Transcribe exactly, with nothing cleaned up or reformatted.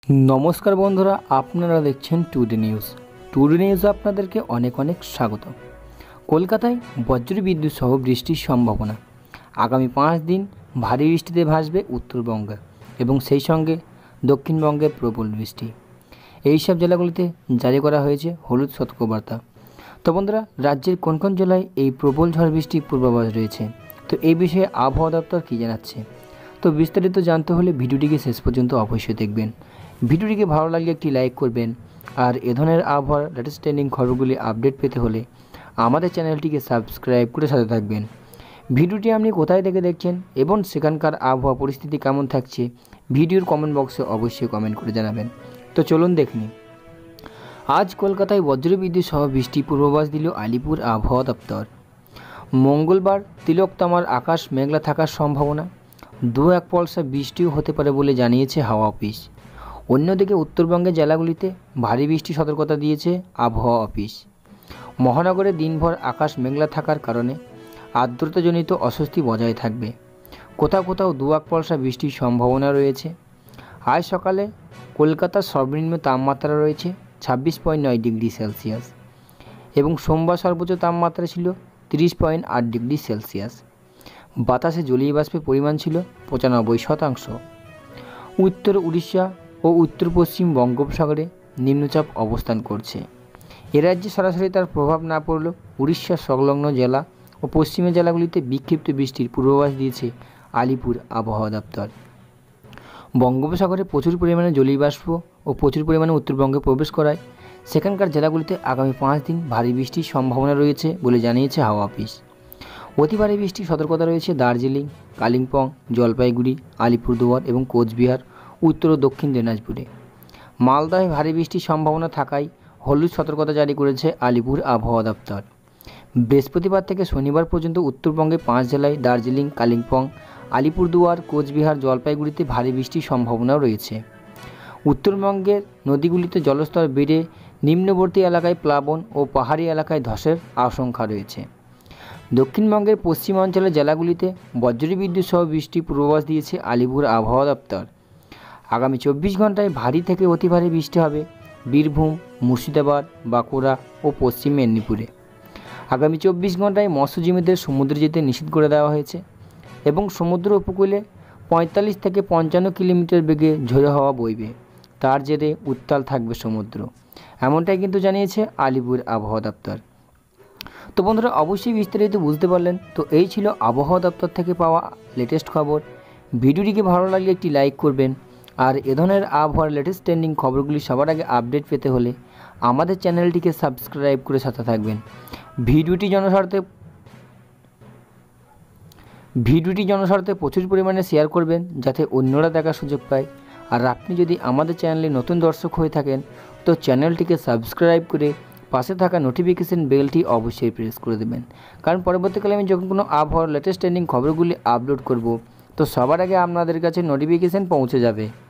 नमस्कार बंधुरा आपनारा देखছেন टुडे নিউজ। टुडे নিউজ আপনাদেরকে অনেক অনেক স্বাগত। কলকাতায় বজ্রবিদ্যুৎ সহ বৃষ্টির সম্ভাবনা। আগামী পাঁচ দিন ভারী বৃষ্টিতে ভাসবে উত্তরবঙ্গ এবং সেই সঙ্গে দক্ষিণবঙ্গের প্রবল বৃষ্টি। এই সব জেলাগুলিতে জারি করা হয়েছে হলুদ সতর্কবার্তা। তো বন্ধুরা, রাজ্যের কোন কোন জেলায় এই প্রবল ঝড় বৃষ্টির পূর্বাভাস রয়েছে, তো এই বিষয়ে আবহাওয়া দপ্তর কী জানাচ্ছে, তো বিস্তারিত জানতে হলে ভিডিওটিকে শেষ পর্যন্ত অবশ্যই দেখবেন। ভিডিওটিকে ভালো লাগলে একটি লাইক করবেন, আর এ ধরনের আবহাওয়ার লেটেস্ট ট্রেন্ডিং খবরগুলি আপডেট পেতে হলে আমাদের চ্যানেলটিকে সাবস্ক্রাইব করে সাথে থাকবেন। ভিডিওটি আপনি কোথায় থেকে দেখছেন এবং সেখানকার আবহাওয়া পরিস্থিতি কেমন থাকছে ভিডিওর কমেন্ট বক্সে অবশ্যই কমেন্ট করে জানাবেন। তো চলুন দেখে নিই। আজ কলকাতায় বজ্রবিদ্যুৎ সহ বৃষ্টি পূর্বাভাস দিল আলিপুর আবহাওয়া দপ্তর। মঙ্গলবার তিলকতামার আকাশ মেঘলা থাকার সম্ভাবনা, দু এক পলসা বৃষ্টিও হতে পারে বলে জানিয়েছে হাওয়া অফিস। অন্যদিকে উত্তরবঙ্গের জেলাগুলিতে ভারী বৃষ্টি সতর্কতা দিয়েছে আবহাওয়া অফিস। মহানগরে দিনভর আকাশ মেঘলা থাকার কারণে আর্দ্রতাজনিত অস্বস্তি বজায় থাকবে। কোথাও কোথাও দু এক পলসা বৃষ্টির সম্ভাবনা রয়েছে। আজ সকালে কলকাতার সর্বনিম্ন তাপমাত্রা রয়েছে ছাব্বিশ পয়েন্ট নয় ডিগ্রি সেলসিয়াস এবং সোমবার সর্বোচ্চ তাপমাত্রা ছিল তিরিশ পয়েন্ট আট ডিগ্রি সেলসিয়াস। বাতাসে জলীয় বাষ্পের পরিমাণ ছিল পঁচানব্বই শতাংশ। উত্তর উড়িষ্যা ও উত্তর পশ্চিম বঙ্গোপসাগরে নিম্নচাপ অবস্থান করছে। এ রাজ্যে সরাসরি তার প্রভাব না পড়লেও উড়িষ্যার সংলগ্ন জেলা ও পশ্চিমের জেলাগুলিতে বিক্ষিপ্ত বৃষ্টির পূর্বাভাস দিয়েছে আলিপুর আবহাওয়া দপ্তর। বঙ্গোপসাগরে প্রচুর পরিমাণে জলীয় বাষ্প ও প্রচুর পরিমাণে উত্তরবঙ্গে প্রবেশ করায় সেখানকার জেলাগুলিতে আগামী পাঁচ দিন ভারী বৃষ্টির সম্ভাবনা রয়েছে বলে জানিয়েছে হাওয়া অফিস। অতি ভারী বৃষ্টির সতর্কতা রয়েছে দার্জিলিং, কালিম্পং, জলপাইগুড়ি, আলিপুরদুয়ার এবং কোচবিহার, উত্তর ও দক্ষিণ দিনাজপুরে। মালদায় ভারী বৃষ্টির সম্ভাবনা থাকায় হলুদ সতর্কতা জারি করেছে আলিপুর আবহাওয়া দপ্তর। বৃহস্পতিবার থেকে শনিবার পর্যন্ত উত্তরবঙ্গে পাঁচ জেলায় দার্জিলিং, কালিম্পং, আলিপুরদুয়ার, কোচবিহার, জলপাইগুড়িতে ভারী বৃষ্টির সম্ভাবনাও রয়েছে। উত্তরবঙ্গের নদীগুলিতে জলস্তর বেড়ে নিম্নবর্তী এলাকায় প্লাবন ও পাহাড়ি এলাকায় ধসের আশঙ্কা রয়েছে। দক্ষিণবঙ্গের পশ্চিমাঞ্চলের জেলাগুলিতে বজ্রবিদ্যুৎ সহ বৃষ্টির পূর্বাভাস দিয়েছে আলিপুর আবহাওয়া দপ্তর। আগামী চব্বিশ ঘন্টায় ভারী থেকে অতি ভারী বৃষ্টি হবে বীরভূম, মুর্শিদাবাদ, বাঁকুড়া ও পশ্চিম মেদিনীপুরে। আগামী চব্বিশ ঘন্টায় মৎস্যজীবীদের সমুদ্রে যেতে নিষিদ্ধ করে দেওয়া হয়েছে এবং সমুদ্র উপকূলে পঁয়তাল্লিশ থেকে পঞ্চান্ন কিলোমিটার বেগে ঝোড়ো হাওয়া বইবে, তার জেরে উত্তাল থাকবে সমুদ্র, এমনটাই কিন্তু জানিয়েছে আলিপুর আবহাওয়া দপ্তর। তো বন্ধুরা, অবশ্যই বিস্তারিত বুঝতে পারলেন। তো এই ছিল আবহাওয়া দপ্তর থেকে পাওয়া লেটেস্ট খবর। ভিডিওটিকে ভালো লাগলে একটি লাইক করবেন, আর এ ধরনের আবহাওয়ার লেটেস্ট ট্রেন্ডিং খবরগুলি সবার আগে আপডেট পেতে হলে আমাদের চ্যানেলটিকে সাবস্ক্রাইব করে সাথে থাকবেন। ভিডিওটি জনস্বার্থে ভিডিওটি জনস্বার্থে প্রচুর পরিমাণে শেয়ার করবেন যাতে অন্যরা দেখার সুযোগ পায়। আর আপনি যদি আমাদের চ্যানেলে নতুন দর্শক হয়ে থাকেন তো চ্যানেলটিকে সাবস্ক্রাইব করে পাশে থাকা নোটিফিকেশন বেলটি অবশ্যই প্রেস করে দেবেন, কারণ পরবর্তীকালে আমি যখন কোনো আবহাওয়ার লেটেস্ট ট্রেন্ডিং খবরগুলি আপলোড করব তো সবার আগে আপনাদের কাছে নোটিফিকেশন পৌঁছে যাবে।